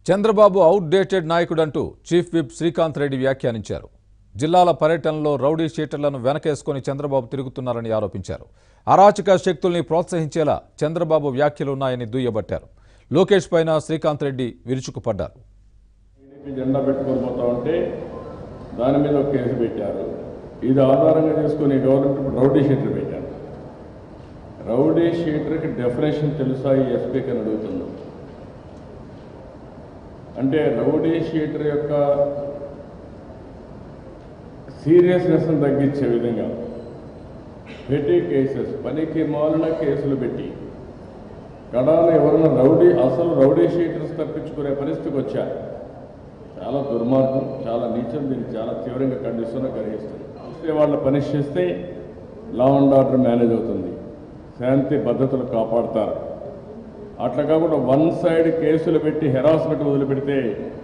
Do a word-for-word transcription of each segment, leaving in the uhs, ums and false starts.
Chandrababu outdated నాయకుడంటూ chief whip Srikanth Reddy వ్యాఖ్యానించారు. జిల్లాల పర్యటనలో రౌడీ షీటర్లను వెనకేసుకొని చంద్రబాబు తిరుగుతున్నారని ఆరోపించారు. అరాచక శక్తుల్ని ప్రోత్సహించేలా చంద్రబాబు వ్యాఖ్యలున్నాయని దుయ్యబట్టారు. లోకేష్ పైన శ్రీకాంత్ రెడ్డి విరుచుకుపడ్డారు. జెండా పెట్టుకొని పోతా ఉంటే దాని మీద ఒక కేసు పెట్టారు. ఇది ఆధారంగా చేసుకుని గవర్నమెంట్ రౌడీ షీటర్ పెట్టారు. రౌడీ షీటర్కి డెఫినేషన్ తెలుసా ఈ ఎస్పీకి అని అడుగుతున్నాం. అంటే రౌడీ షీటర్ యొక్క సీరియస్నెస్ని తగ్గించే విధంగా పెట్టి కేసెస్ పనికి మాలిన కేసులు పెట్టి కడాలు ఎవరైనా రౌడీ అసలు రౌడీ షీటర్స్ తప్పించుకునే పరిస్థితికి వచ్చారు. చాలా దుర్మార్గం, చాలా నీచం. దీన్ని చాలా తీవ్రంగా ఖండిస్తున్నా గ్రహిస్తుంది. వాళ్ళ పనిష్ చేస్తే లా అండ్ ఆర్డర్ మేనేజ్ అవుతుంది, శాంతి భద్రతలు కాపాడతారు. అట్లా కాకుండా వన్ సైడ్ కేసులు పెట్టి హెరాస్మెంట్ వదిలిపెడితే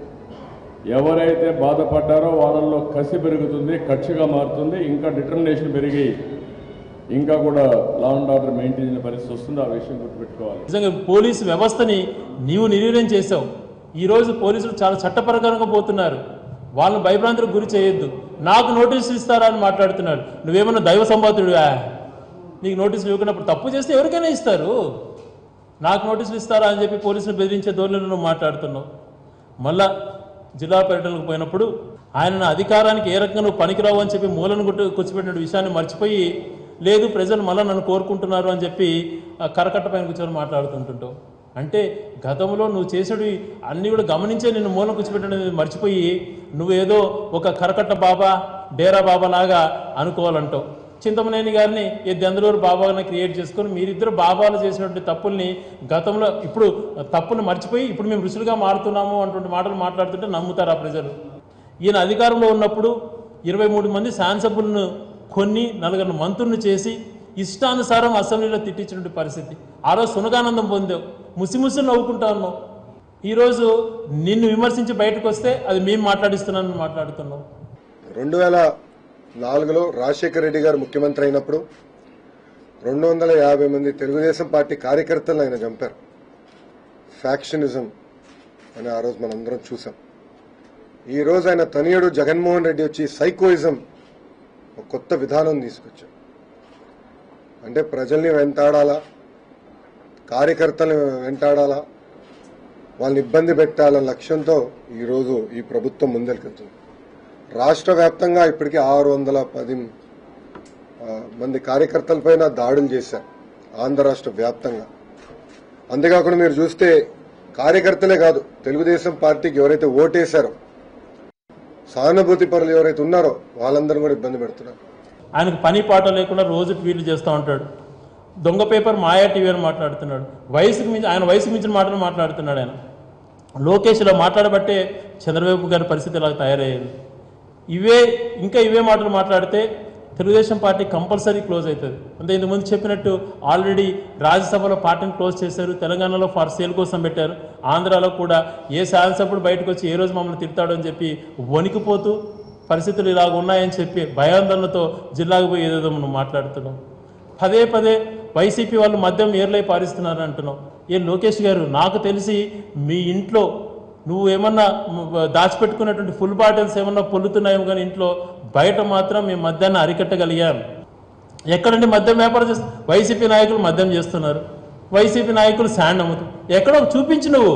ఎవరైతే బాధపడ్డారో వాళ్ళల్లో కసి పెరుగుతుంది, కక్షగా మారుతుంది, ఇంకా డిటర్మినేషన్ పెరిగి ఇంకా కూడా లా అండ్ ఆర్డర్ మెయింటైన్ చేసిన పరిస్థితి వస్తుంది. ఆ విషయం గుర్తుపెట్టుకోవాలి. నిజంగా పోలీసు వ్యవస్థని నీవు నిర్వీర్యం చేసావు. ఈరోజు పోలీసులు చాలా చట్టప్రకారంగా పోతున్నారు. వాళ్ళని భయభ్రాంతులకు గురి చేయొద్దు. నాకు నోటీసులు ఇస్తారా అని మాట్లాడుతున్నాడు. నువ్వేమన్నా దైవ సంబాతుడువా? నీకు నోటీసులు ఇవ్వకున్నప్పుడు తప్పు చేస్తే ఎవరికైనా ఇస్తారు. నాకు నోటీసులు ఇస్తారా అని చెప్పి పోలీసులు బెదిరించే ధోరణిలో నువ్వు మాట్లాడుతున్నావు. మళ్ళా జిల్లా పర్యటనకు పోయినప్పుడు ఆయన అధికారానికి ఏ రకంగా నువ్వు పనికిరావు అని చెప్పి మూలను గుట్టు కూర్చోబెట్టిన విషయాన్ని మర్చిపోయి లేదు ప్రజలు మళ్ళీ నన్ను కోరుకుంటున్నారు అని చెప్పి కరకట్ట పైన కూర్చొని మాట్లాడుతుంటుంటావు. అంటే గతంలో నువ్వు చేసేవి అన్నీ కూడా గమనించే నిన్ను మూలం కూర్చోబెట్టడం మర్చిపోయి నువ్వేదో ఒక కరకట్ట బాబా డేరా బాబా లాగా అనుకోవాలంటావు. చింతమనేని గారిని ఈ దెందలూరు బాబాని క్రియేట్ చేసుకొని మీరిద్దరు బాబాలు చేసినటువంటి తప్పుల్ని గతంలో ఇప్పుడు తప్పులు మర్చిపోయి ఇప్పుడు మేము ఋషులుగా మారుతున్నాము అటువంటి మాటలు మాట్లాడుతుంటే నమ్ముతారు ఆ ప్రజలు. ఈయన అధికారంలో ఉన్నప్పుడు ఇరవై మూడు మంది శాసనసభ్యులను కొన్ని నలుగురు మంత్రులను చేసి ఇష్టానుసారం అసెంబ్లీలో తిట్టించినటువంటి పరిస్థితి. ఆ రోజు సునగానందం పొందావు, ముసిముసి నవ్వుకుంటా ఉన్నావు. ఈరోజు నిన్ను విమర్శించి బయటకు వస్తే అది మేము మాట్లాడిస్తున్నానని మాట్లాడుతున్నావు. రెండు వేల నాలుగులో రాజశేఖర రెడ్డి గారు ముఖ్యమంత్రి అయినప్పుడు రెండు వందల యాభై మంది తెలుగుదేశం పార్టీ కార్యకర్తలను ఆయన చంపారు. ఫ్యాక్షనిజం అని ఆ రోజు మనందరం చూసాం. ఈ రోజు ఆయన తనయుడు జగన్మోహన్ రెడ్డి వచ్చి సైకోయిజం ఒక కొత్త విధానం తీసుకొచ్చారు. అంటే ప్రజల్ని వెంటాడాలా, కార్యకర్తలను వెంటాడాలా, వాళ్ళని ఇబ్బంది పెట్టాలన్న లక్ష్యంతో ఈరోజు ఈ ప్రభుత్వం ముందరికెళ్తుంది. రాష్ట్ర వ్యాప్తంగా ఇప్పటికీ ఆరు వందల పది మంది కార్యకర్తలపైన దాడులు చేశారు ఆంధ్ర రాష్ట్ర వ్యాప్తంగా. అంతేకాకుండా మీరు చూస్తే కార్యకర్తలే కాదు, తెలుగుదేశం పార్టీకి ఎవరైతే ఓటేశారో సానుభూతి పరులు ఎవరైతే ఉన్నారో వాళ్ళందరూ కూడా ఇబ్బంది పెడుతున్నారు. ఆయనకు పని పాట లేకుండా రోజు ట్వీట్లు చేస్తూ ఉంటాడు. దొంగ పేపర్ మాయా టీవీ అని మాట్లాడుతున్నాడు. వయసుకు మించి ఆయన వయసుకు మించిన మాటలు మాట్లాడుతున్నాడు. ఆయన లోకేష్ ఇలా మాట్లాడబట్టే చంద్రబాబు గారి పరిస్థితి ఇలా తయారయ్యేది. ఇవే ఇంకా ఇవే మాటలు మాట్లాడితే తెలుగుదేశం పార్టీ కంపల్సరీ క్లోజ్ అవుతుంది. అంటే ఇంతకుముందు చెప్పినట్టు ఆల్రెడీ రాజ్యసభలో పార్టీని క్లోజ్ చేశారు, తెలంగాణలో ఫర్ సేల్ కోసం పెట్టారు, ఆంధ్రాలో కూడా ఏ శాసనసభ్యుడు బయటకు వచ్చి ఏ రోజు మమ్మల్ని తిడతాడు అని చెప్పి వణికిపోతూ పరిస్థితులు ఇలాగ ఉన్నాయని చెప్పి భయాందోళనతో జిల్లాకు పోయి ఏదేదో నువ్వు మాట్లాడుతున్నావు. పదే పదే వైసీపీ వాళ్ళు మద్యం ఏర్లై పారిస్తున్నారు అంటున్నావు. ఏ లోకేష్ గారు, నాకు తెలిసి మీ ఇంట్లో నువ్వు ఏమన్నా దాచిపెట్టుకున్నటువంటి ఫుల్ బాటిల్స్ ఏమన్నా పొల్లుతున్నాయేమో కానీ ఇంట్లో బయట మాత్రం మేము మద్యాన్ని అరికట్టగలిగాం. ఎక్కడంటే మద్యం వ్యాపారం చేస్తు వైసీపీ నాయకులు మద్యం చేస్తున్నారు, వైసీపీ నాయకులు శాండ్ అమ్ముతారు. ఎక్కడో చూపించు నువ్వు.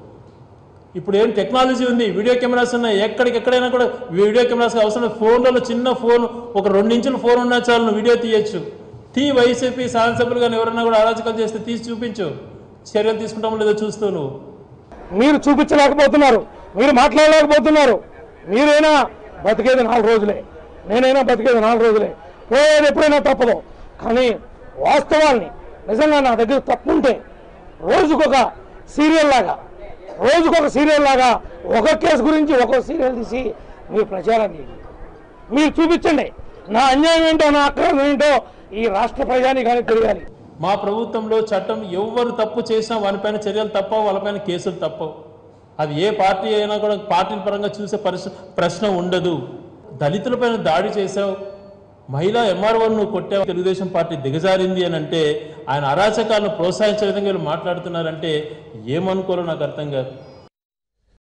ఇప్పుడు ఏం టెక్నాలజీ ఉంది, వీడియో కెమెరాస్ ఉన్నాయి, ఎక్కడికెక్కడైనా కూడా వీడియో కెమెరాస్ అవసరం. ఫోన్లలో చిన్న ఫోన్, ఒక రెండు ఇంచుల ఫోన్ ఉన్నా చాలు, నువ్వు వీడియో తీయచ్చు. తీ వైసీపీ శాసనసభ్యులు కానీ ఎవరన్నా కూడా అరాచకాలు చేస్తే తీసి చూపించు. చర్యలు తీసుకుంటామో లేదో చూస్తూ నువ్వు మీరు చూపించలేకపోతున్నారు, మీరు మాట్లాడలేకపోతున్నారు. మీరైనా బతికేది నాలుగు రోజులే, నేనైనా బతికేది నాలుగు రోజులే, పోయేది ఎప్పుడైనా తప్పదు. కానీ వాస్తవాల్ని నిజంగా నా దగ్గర తప్పుంటే రోజుకొక సీరియల్ లాగా రోజుకొక సీరియల్ లాగా ఒక కేసు గురించి ఒక్కొక్క సీరియల్ తీసి మీరు ప్రచారం చేయండి. మీరు చూపించండి నా అన్యాయం ఏంటో, నా అక్రమం ఏంటో ఈ రాష్ట్ర ప్రజానికి కానీ తెలియాలి. మా ప్రభుత్వంలో చట్టం ఎవరు తప్పు చేసినా వానిపైన చర్యలు తప్పవు, వాళ్ళపైన కేసులు తప్పవు. అది ఏ పార్టీ అయినా కూడా పార్టీల పరంగా చూసే పరిస్థితి ప్రశ్న ఉండదు. దళితులపైన దాడి చేశావు, మహిళా ఎంఆర్ఓను కొట్టావు, తెలుగుదేశం పార్టీ దిగజారింది అని అంటే ఆయన అరాచకాలను ప్రోత్సహించే విధంగా వీళ్ళు మాట్లాడుతున్నారంటే ఏమనుకోవాలో నాకు అర్థం కాదు.